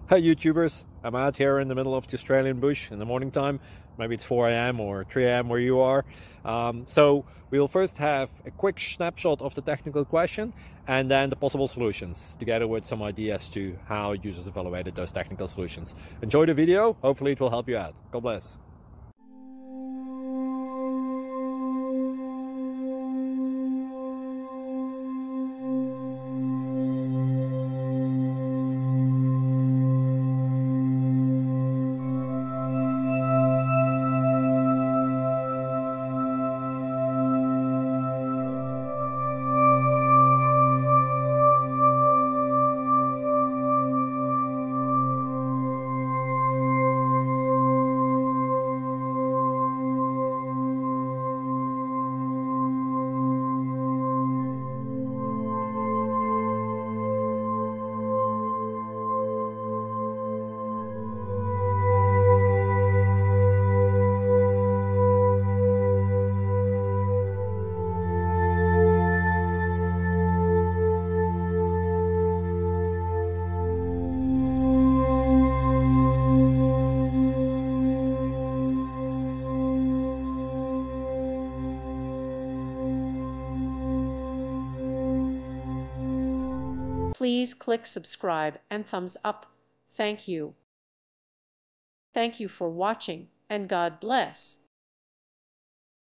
Hi YouTubers, I'm out here in the middle of the Australian bush in the morning time. Maybe it's 4 a.m. or 3 a.m. where you are. So we'll first have a quick snapshot of the technical question and then the possible solutions, together with some ideas to how users evaluated those technical solutions. Enjoy the video, hopefully it will help you out. God bless. Please click subscribe and thumbs up. Thank you. Thank you for watching, and God bless.